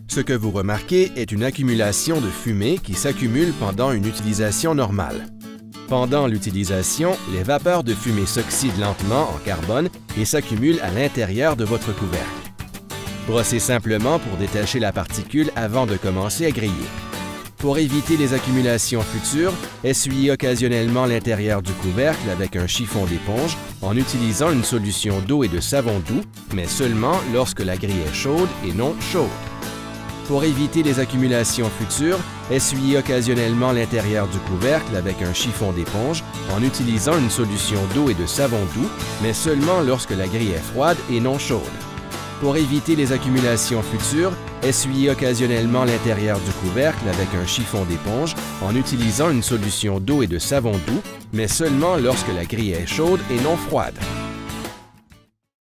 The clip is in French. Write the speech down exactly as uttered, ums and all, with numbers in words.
Ce que vous remarquez est une accumulation de fumée qui s'accumule pendant une utilisation normale. Pendant l'utilisation, les vapeurs de fumée s'oxydent lentement en carbone et s'accumulent à l'intérieur de votre couvercle. Brossez simplement pour détacher la particule avant de commencer à griller. Pour éviter les accumulations futures, essuyez occasionnellement l'intérieur du couvercle avec un chiffon d'éponge en utilisant une solution d'eau et de savon doux, mais seulement lorsque la grille est chaude et non chaude. Pour éviter les accumulations futures, essuyez occasionnellement l'intérieur du couvercle avec un chiffon d'éponge en utilisant une solution d'eau et de savon doux, mais seulement lorsque la grille est froide et non chaude. Pour éviter les accumulations futures, essuyez occasionnellement l'intérieur du couvercle avec un chiffon d'éponge en utilisant une solution d'eau et de savon doux, mais seulement lorsque la grille est chaude et non froide.